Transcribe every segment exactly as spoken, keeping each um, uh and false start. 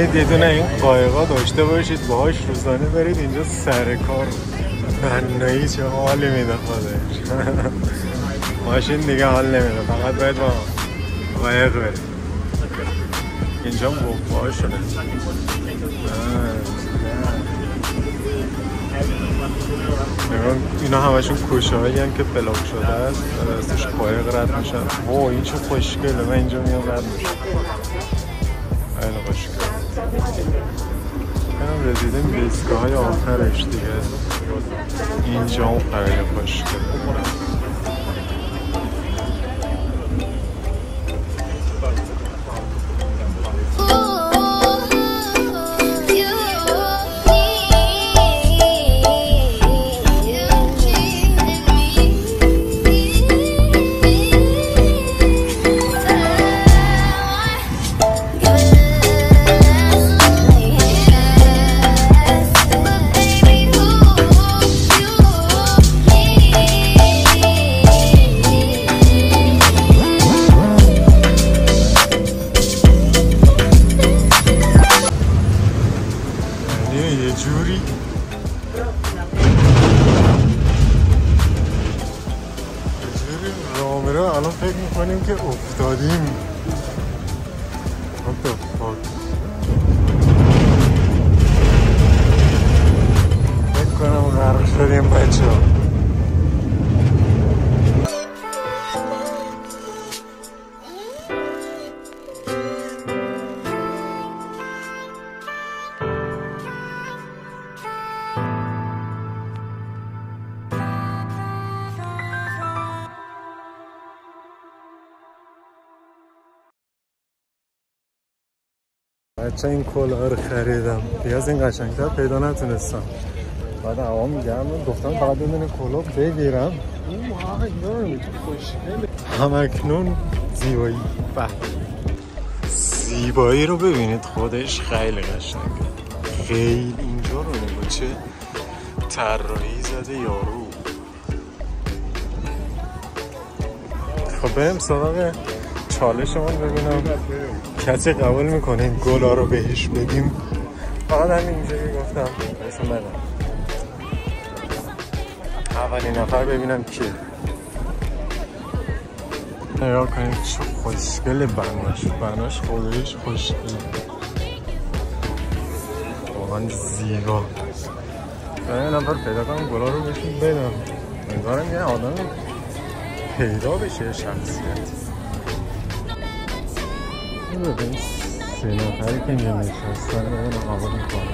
برید یه دونه این قایقا داشته باشید باهاش روزانه برید اینجا سر کار. بنایی چه حالی میده خودش. ماشین دیگه حال نمیده، فقط باید با قایق برید. اینجا بوفا شده. اینا همشون کوچه هایی هم که بلاک شده است و دستش قایق رد میشن. اوه این چه خوشگله، من اینجا میام رد میشم. خیلی خوشگله. اینم رسیدیم به ایستگاه های آخرش دیگه. اینجا هم خیلی خوشگله. الان فکر میکنیم که افتادیم. What the fuck؟ فکر کنم غرق شدیم بچه ها. بچه این کلاه رو خریدم دیگه، از این قشنگتر پیدا نتونستم. بعد هوا گرمه گفتم فقط بدون کلاه بگیرم. هم اکنون زیبایی به زیبایی رو ببینید، خودش خیلی قشنگه. خیلی اینجا رو نگاه چه طراحی زده یارو. خب بریم سراغ چالشمون ببینم کسی قبول میکنه این گلا رو بهش بدیم. فقط همین اینجایی گفتم اسم منم. اولین نفر ببینم کیه. نگاه کنید چه خوشگله بناش. بناش خودش خوشگله، واقعا زیبا. یه نفر پیدا کنم گلا رو بهشون بدم. امیدوارم یه آدم پیدا بشه شخصیت. ببین سه نفری که اینجا نشستن ببین قبول میکنم.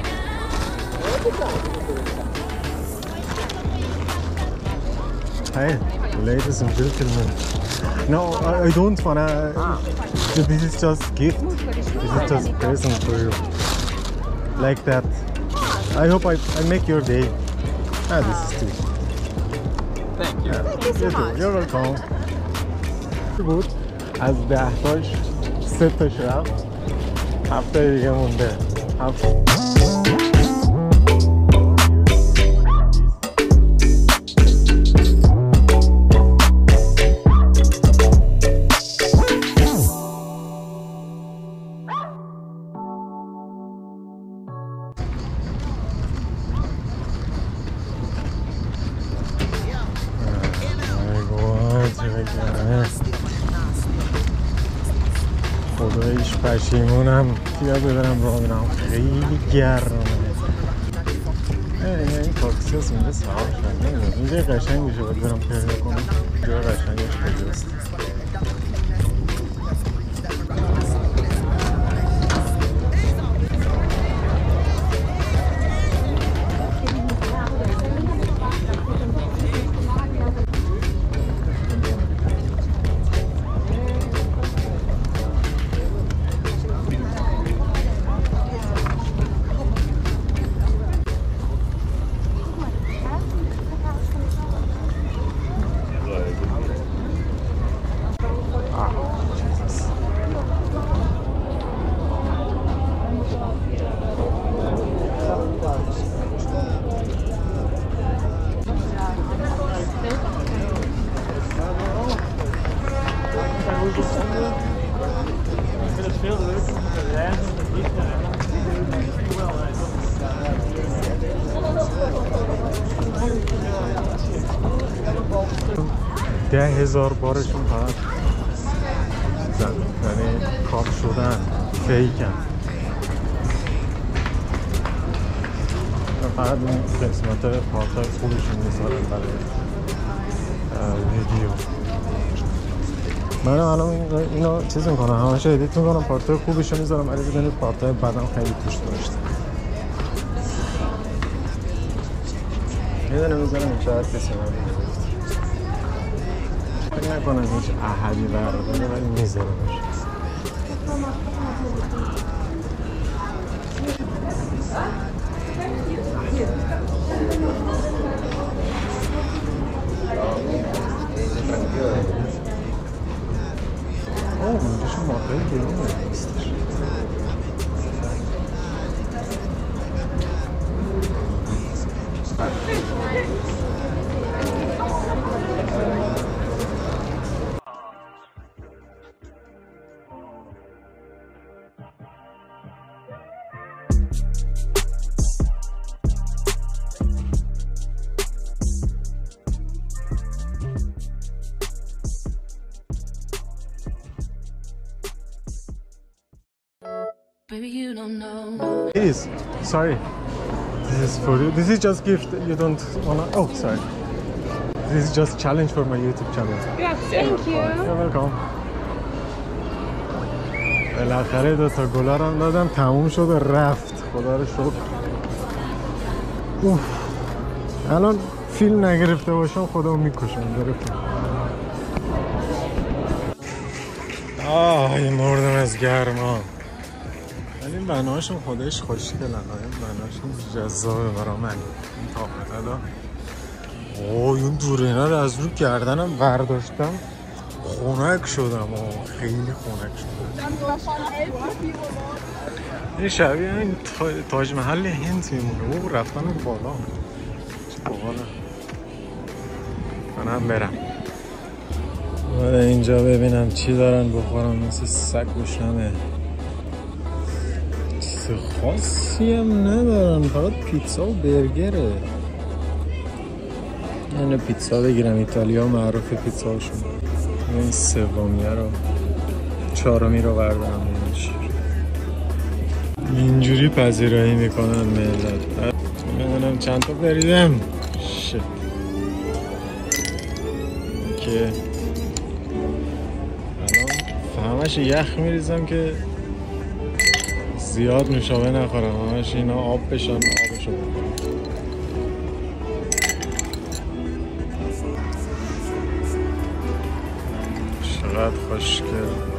Hey, ladies and gentlemen. No, I don't wanna. This is just gift. This is just present for you. Like that. I hope I, I make your day. Ah, this is too. Thank you. Yeah. Thank you so much. You're welcome. Good. از ده تاش سه تاش رفت. هفته دیگه مونده. هفته. خداییش پشیمونم بیا ببرم راه برم، خیلی گرمه. این تاکسی هست اینجا سوار شد. اینجا قشنگ میشه باید برم پیدا کنم. اینجا قشنگش کجاست؟ Ik vind het veel leuker om te reizen dan niet te reizen. ده هزار بارشون فقط زد، یعنی کار شدن فیکن. فقط این قسمت پارتای خوبشون میذارن برای ویدیو. من الان اینو چیز میکنم، همشه ادیت میکنم، پارتای خوبشون میذارم، ولی بدونید پارتای بدم خیلی توش داشته. یه دونه میذارم این شاید کسی نبید فکر نکنم هیچ احدی قرار داره، ولی میذارمش. اوه اینجاشون ماقعی برونه هستش. Baby, you don't know. Please, sorry. This is for you. This is just gift. You don't wanna. Oh, sorry. This is just challenge for my YouTube channel. Yeah, thank you. You're welcome. بالاخره دو تا گلار هم دادم، تموم شد رفت. خدا رو شکر. اوف. الان فیلم نگرفته باشم خودمو میکشم. گرفتم. آه مردم از گرما. ولی این بناهاشون خودش خوشگلن، این بناهاشون جذابه برای من. این تاپه اوه این دورینه رو از رو گردنم برداشتم، خنک شدم و خیلی خنک شدم. این شبیه این تاج محل هند میمونه. او رفتن بالا چه بالا. منم برم اینجا ببینم چی دارن بخورم. مثل سگ گوشنمه، چیز خاصی هم ندارن، فقط پیتزا و برگره. یعنی پیتزا بگیرم، ایتالیا معروف پیتزاشون. این سومیه رو چهارمی رو بردارم. اینجوری پذیرایی میکنن ملت. میدونم چند تا بریدم شت که الان همش یخ میریزم که زیاد نوشابه نخورم، همش اینا آب بشن، آبشو بخورم. چقدر خوشگل.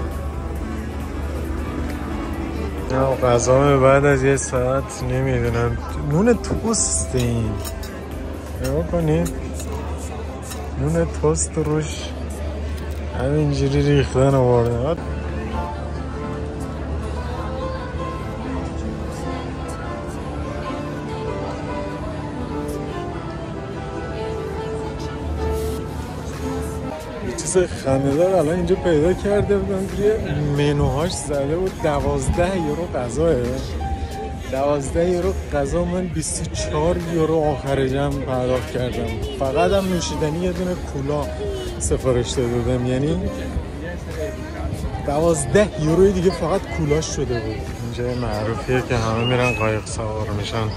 نه غذا بعد از یه ساعت نمیدونم. نون توست این نگاه کنید، نون توست روش همینجوری ریختن آورده. چیز خنده‌دار الان اینجا پیدا کرده بودم، توی منوهاش زده بود دوازده یورو غذاه. دوازده یورو غذا، من بیست و چهار یورو آخر جمع پرداخت کردم. فقط هم نوشیدنی یه دونه کولا سفارش داده بودم، یعنی دوازده یورو دیگه فقط کولاش شده بود. اینجا معروفیه که همه میرن قایق سوار میشن.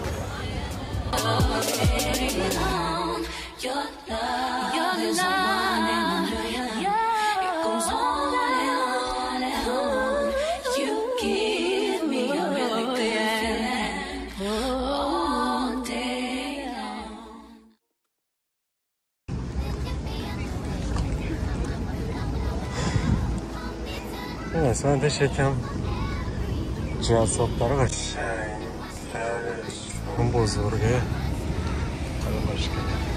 این قسمتش یکم جذاب‌تر و قشنگ اون بزرگه. حالا مشکل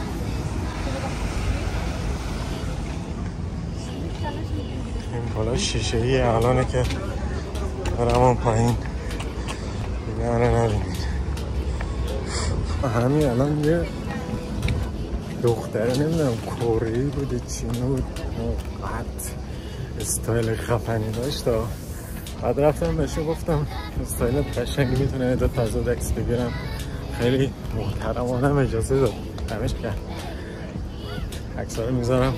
این بالا شیشه ای الانه که برم اون پایین دیگه الان نبینید. همین الان یه دختره نمیدونم کره‌ای بوده چینی بود، قد استایل خفنی داشت. بعد رفتم بهش گفتم استایل قشنگی میتونه ازت فضا عکس بگیرم. خیلی محترمانه اجازه داد. دمش گرم. عکس‌ها رو میذارم.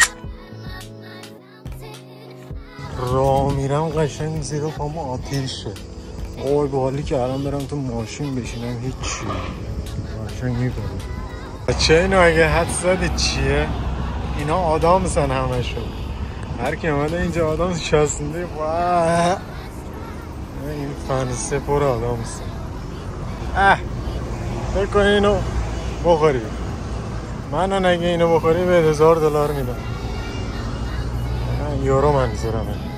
راه میرم قشنگ زیر پام آتیشه. اوه باحالی که الان برم تو ماشین بشینم هیچی. قشنگ میبرم. بچه اینو اگه حد زدی چیه؟ اینا آدم سن همشون. هر کی اومده اینجا آدم شستنده. واه این فنسه پر آدم سن. اه فکر کنی اینو بخوری. من اگه اینو بخوری به هزار دلار میدم. یورو منظورمه.